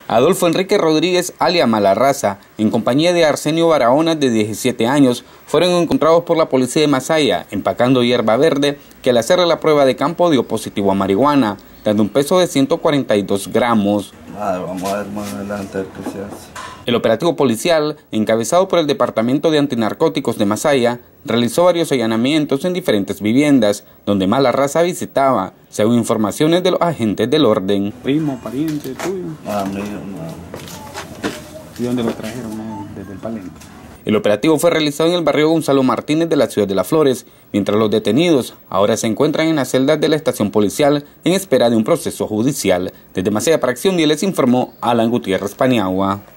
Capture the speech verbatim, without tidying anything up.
Adolfo Enrique Rodríguez, alias Malarraza, en compañía de Arsenio Barahona, de diecisiete años, fueron encontrados por la policía de Masaya empacando hierba verde que al hacerle la prueba de campo dio positivo a marihuana, dando un peso de ciento cuarenta y dos gramos. Madre, vamos a ver más adelante qué se hace. El operativo policial, encabezado por el Departamento de Antinarcóticos de Masaya, realizó varios allanamientos en diferentes viviendas donde Malarraza visitaba, según informaciones de los agentes del orden. Primo, pariente tuyo. Ah, mío, no. ¿Y dónde lo trajeron? Eh? Desde el Palenque. El operativo fue realizado en el barrio Gonzalo Martínez de la ciudad de Las Flores, mientras los detenidos ahora se encuentran en las celdas de la estación policial en espera de un proceso judicial. Desde Masaya para Acción Diario les informó Alan Gutiérrez Paniagua.